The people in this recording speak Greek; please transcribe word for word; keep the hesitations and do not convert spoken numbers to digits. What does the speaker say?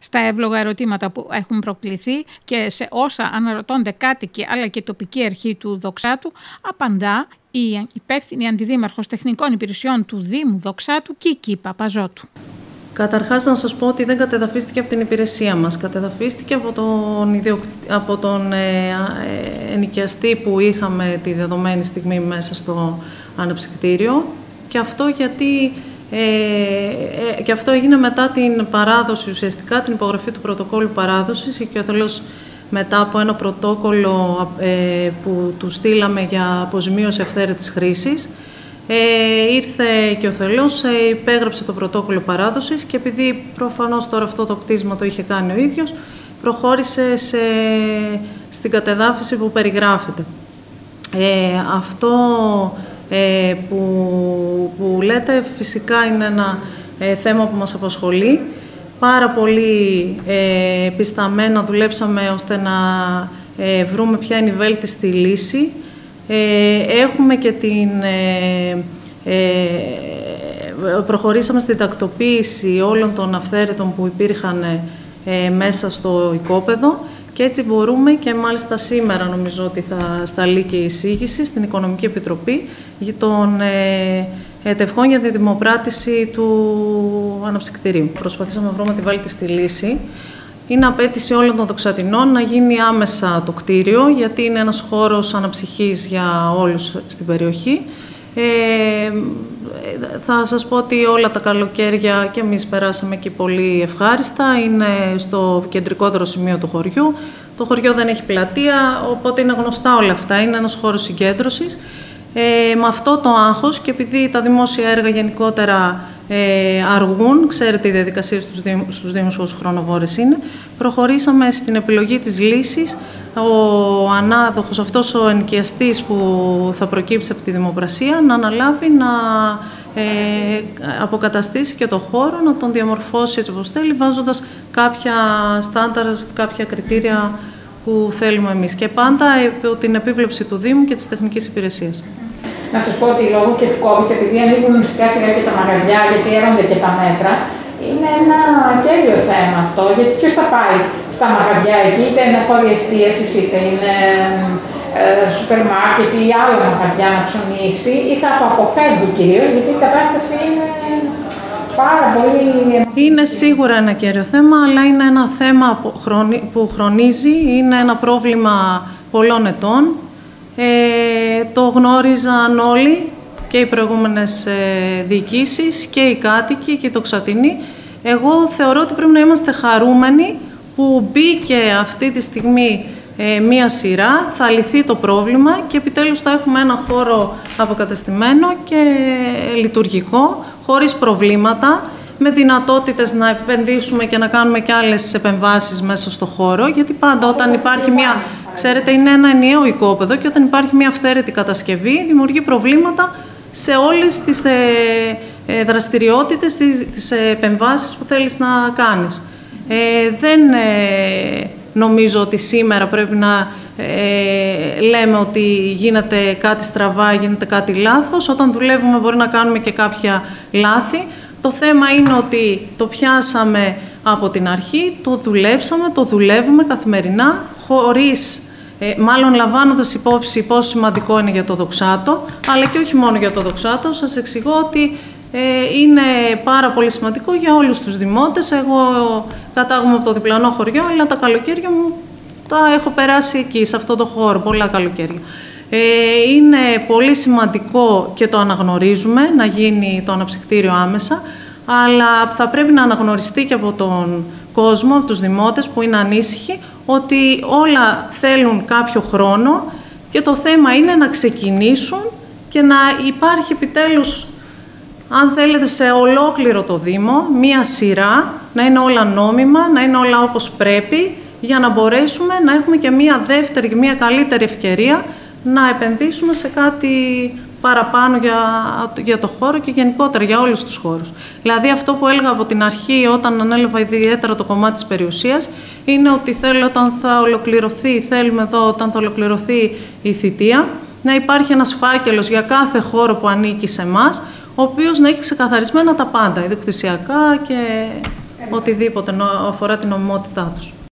Στα εύλογα ερωτήματα που έχουν προκληθεί και σε όσα αναρωτώνται κάτοικοι αλλά και η τοπική αρχή του Δοξάτου, απαντά η υπεύθυνη αντιδήμαρχος τεχνικών υπηρεσιών του Δήμου Δοξάτου, Κίκη Παπαζώτου. Καταρχάς να σας πω ότι δεν κατεδαφίστηκε από την υπηρεσία μας. Κατεδαφίστηκε από τον, ιδιοκ... από τον ε, ε, ενοικιαστή που είχαμε τη δεδομένη στιγμή μέσα στο αναψυκτήριο. Και αυτό γιατί ε, ε, και αυτό έγινε μετά την παράδοση, ουσιαστικά την υπογραφή του πρωτοκόλλου παράδοσης και ο θελός μετά από ένα πρωτόκολλο ε, που του στείλαμε για αποζημίωση αυθαίρετης χρήσης. Ε, ήρθε και ο θελός, ε, υπέγραψε το πρωτόκολλο παράδοσης και επειδή προφανώς τώρα αυτό το κτίσμα το είχε κάνει ο ίδιος, προχώρησε σε, στην κατεδάφιση που περιγράφεται. Ε, αυτό ε, που, που λέτε φυσικά είναι ένα ε, θέμα που μας απασχολεί. Πάρα πολύ ε, πισταμένα δουλέψαμε ώστε να ε, βρούμε ποια είναι η βέλτιστη λύση. Ε, έχουμε και την... Ε, ε, προχωρήσαμε στην τακτοποίηση όλων των αυθαίρετων που υπήρχαν ε, μέσα στο οικόπεδο και έτσι μπορούμε και μάλιστα σήμερα νομίζω ότι θα σταλεί και η εισήγηση στην Οικονομική Επιτροπή για τον ε, ετευχών για τη δημοπράτηση του αναψυκτηρίου. Προσπαθήσαμε να βρούμε τη βέλτιστη λύση. Είναι απέτηση όλων των δοξατινών να γίνει άμεσα το κτίριο, γιατί είναι ένας χώρος αναψυχής για όλους στην περιοχή. Ε, θα σας πω ότι όλα τα καλοκαίρια και εμείς περάσαμε εκεί πολύ ευχάριστα. Είναι στο κεντρικότερο σημείο του χωριού. Το χωριό δεν έχει πλατεία, οπότε είναι γνωστά όλα αυτά. Είναι ένας χώρος συγκέντρωσης. Ε, με αυτό το άγχος και επειδή τα δημόσια έργα γενικότερα ε, αργούν, ξέρετε οι διαδικασίες στους Δήμους, στους Δήμους πόσο χρονοβόρες είναι, προχωρήσαμε στην επιλογή της λύσης. Ο ανάδοχος, αυτός ο ενοικιαστής που θα προκύψει από τη δημοπρασία, να αναλάβει να ε, αποκαταστήσει και το χώρο, να τον διαμορφώσει έτσι όπως θέλει, βάζοντας κάποια στάνταρ, κάποια κριτήρια που θέλουμε εμείς. Και πάντα υπό την επίβλεψη του Δήμου και της τεχνικής υπηρεσίας. Να σας πω ότι λόγω και του COVID, επειδή ανοίγουν σιγά σιγά και τα μαγαζιά, γιατί έρονται και τα μέτρα, είναι ένα κέριο θέμα αυτό, γιατί ποιος θα πάει στα μαγαζιά εκεί, είτε είναι χώροι εστίασης, είτε είναι ε, σούπερ μάρκετ ή άλλα μαγαζιά να ψωνίσει, ή θα το αποφεύγει κυρίως, γιατί η κατάσταση είναι πάρα πολύ... Είναι σίγουρα ένα κέριο θέμα, αλλά είναι ένα θέμα που χρονίζει, είναι ένα πρόβλημα πολλών ετών. Ε, το γνώριζαν όλοι και οι προηγούμενες ε, διοικήσεις και οι κάτοικοι και οι δοξατινοί. Εγώ θεωρώ ότι πρέπει να είμαστε χαρούμενοι που μπήκε αυτή τη στιγμή ε, μία σειρά, θα λυθεί το πρόβλημα και επιτέλους θα έχουμε ένα χώρο αποκατεστημένο και λειτουργικό, χωρίς προβλήματα, με δυνατότητες να επενδύσουμε και να κάνουμε και άλλες επεμβάσεις μέσα στο χώρο, γιατί πάντα όταν υπάρχει μια, ξέρετε, είναι ένα ενιαίο οικόπεδο και όταν υπάρχει μια αυθαίρετη κατασκευή δημιουργεί προβλήματα σε όλες τις ε, ε, δραστηριότητες, τις, τις επεμβάσεις που θέλεις να κάνεις. Ε, δεν ε, νομίζω ότι σήμερα πρέπει να ε, λέμε ότι γίνεται κάτι στραβά, γίνεται κάτι λάθος. Όταν δουλεύουμε μπορεί να κάνουμε και κάποια λάθη. Το θέμα είναι ότι το πιάσαμε από την αρχή, το δουλέψαμε, το δουλεύουμε καθημερινά, χωρίς, ε, μάλλον λαμβάνοντας υπόψη πόσο σημαντικό είναι για το Δοξάτο, αλλά και όχι μόνο για το Δοξάτο. Σας εξηγώ ότι ε, είναι πάρα πολύ σημαντικό για όλους τους δημότες. Εγώ κατάγομαι από το διπλανό χωριό, αλλά τα καλοκαίρια μου τα έχω περάσει εκεί, σε αυτό το χώρο, πολλά καλοκαίρια. Ε, είναι πολύ σημαντικό και το αναγνωρίζουμε να γίνει το αναψυκτήριο άμεσα, αλλά θα πρέπει να αναγνωριστεί και από τον κόσμο, από τους δημότες που είναι ανήσυχοι, ότι όλα θέλουν κάποιο χρόνο και το θέμα είναι να ξεκινήσουν και να υπάρχει επιτέλους, αν θέλετε, σε ολόκληρο το Δήμο, μία σειρά, να είναι όλα νόμιμα, να είναι όλα όπως πρέπει, για να μπορέσουμε να έχουμε και μία δεύτερη, μία καλύτερη ευκαιρία να επενδύσουμε σε κάτι παραπάνω για, για το χώρο και γενικότερα για όλους τους χώρους. Δηλαδή αυτό που έλεγα από την αρχή όταν ανέλαβα ιδιαίτερα το κομμάτι της περιουσίας είναι ότι θέλω όταν θα ολοκληρωθεί, θέλουμε εδώ όταν θα ολοκληρωθεί η θητεία να υπάρχει ένας φάκελος για κάθε χώρο που ανήκει σε εμάς, ο οποίος να έχει ξεκαθαρισμένα τα πάντα, ιδιοκτησιακά και οτιδήποτε αφορά την νομιμότητά τους.